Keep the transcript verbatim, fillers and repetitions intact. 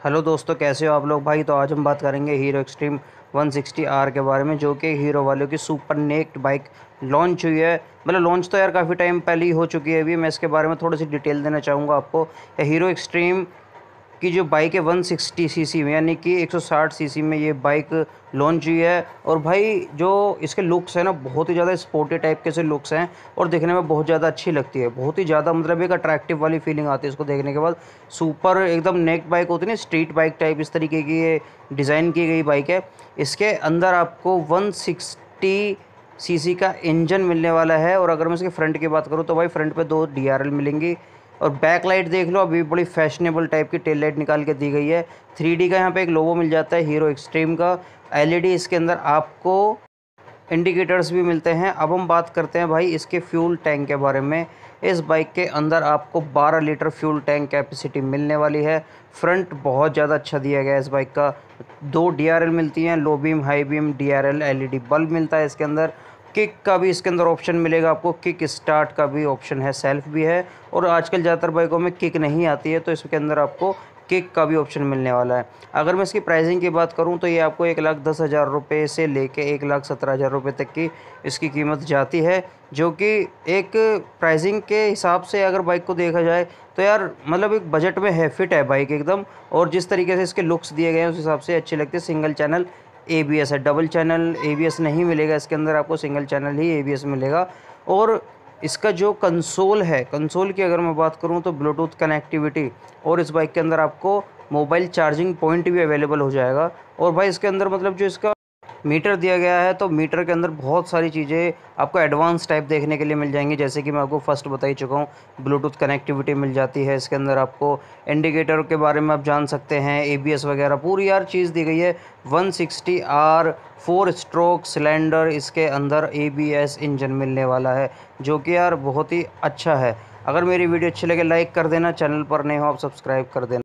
Hello दोस्तों, कैसे हो आप लोग भाई। तो आज हम बात करेंगे Hero Xtreme one sixty R के बारे में, जो कि हीरो वालों की सुपर नेक्ड बाइक लॉन्च हुई है। मतलब लॉन्च तो यार काफ़ी टाइम पहले ही हो चुकी है। अभी मैं इसके बारे में थोड़ी सी डिटेल देना चाहूँगा आपको। हीरो एक्सट्रीम की जो बाइक है वन सिक्सटी सीसी में, यानी कि एक सौ साठ सीसी में ये बाइक लॉन्च हुई है। और भाई जो इसके लुक्स हैं ना, बहुत ही ज़्यादा स्पोर्टी टाइप के से लुक्स हैं और देखने में बहुत ज़्यादा अच्छी लगती है। बहुत ही ज़्यादा मतलब एक अट्रैक्टिव वाली फीलिंग आती है इसको देखने के बाद। सुपर एकदम नेक बाइक होती है ना, स्ट्रीट बाइक टाइप, इस तरीके की ये डिज़ाइन की गई बाइक है। इसके अंदर आपको वन सिक्सटी सीसी का इंजन मिलने वाला है। और अगर मैं इसके फ्रंट की बात करूँ तो भाई फ्रंट पे दो डी आर एल मिलेंगी। और बैक लाइट देख लो, अभी बड़ी फैशनेबल टाइप की टेल लाइट निकाल के दी गई है। थ्री डी का यहाँ पे एक लोगो मिल जाता है हीरो एक्सट्रीम का। एल ई डी इसके अंदर आपको इंडिकेटर्स भी मिलते हैं। अब हम बात करते हैं भाई इसके फ्यूल टैंक के बारे में। इस बाइक के अंदर आपको बारह लीटर फ्यूल टैंक कैपेसिटी मिलने वाली है। फ्रंट बहुत ज़्यादा अच्छा दिया गया है इस बाइक का। दो डी आर एल मिलती हैं, low beam high beam D R L, L E D bulb मिलता है इसके अंदर। किक का भी इसके अंदर ऑप्शन मिलेगा आपको, किक स्टार्ट का भी ऑप्शन है, सेल्फ भी है। और आजकल ज़्यादातर बाइकों में किक नहीं आती है, तो इसके अंदर आपको किक का भी ऑप्शन मिलने वाला है। अगर मैं इसकी प्राइसिंग की बात करूं तो ये आपको एक लाख दस हज़ार रुपये से लेके एक लाख सत्रह हज़ार रुपये तक की इसकी कीमत जाती है। जो कि एक प्राइसिंग के हिसाब से अगर बाइक को देखा जाए तो यार मतलब एक बजट में है, फिट है बाइक एकदम। और जिस तरीके से इसके लुक्स दिए गए हैं उस हिसाब से अच्छी लगती है। Single channel A B S है, double channel A B S नहीं मिलेगा इसके अंदर, आपको सिंगल चैनल ही ए बी एस मिलेगा। और इसका जो कंसोल है, कंसोल की अगर मैं बात करूं तो ब्लूटूथ कनेक्टिविटी, और इस बाइक के अंदर आपको मोबाइल चार्जिंग पॉइंट भी अवेलेबल हो जाएगा। और भाई इसके अंदर मतलब जो इसका मीटर दिया गया है, तो मीटर के अंदर बहुत सारी चीज़ें आपको एडवांस टाइप देखने के लिए मिल जाएंगी। जैसे कि मैं आपको फर्स्ट बता ही चुका हूँ, ब्लूटूथ कनेक्टिविटी मिल जाती है इसके अंदर। आपको इंडिकेटर के बारे में आप जान सकते हैं, ए बी एस वगैरह पूरी यार चीज़ दी गई है। One sixty R four stroke cylinder, इसके अंदर ए बी एस इंजन मिलने वाला है, जो कि यार बहुत ही अच्छा है। अगर मेरी वीडियो अच्छी लगे लाइक कर देना, चैनल पर नए हो आप सब्सक्राइब कर देना।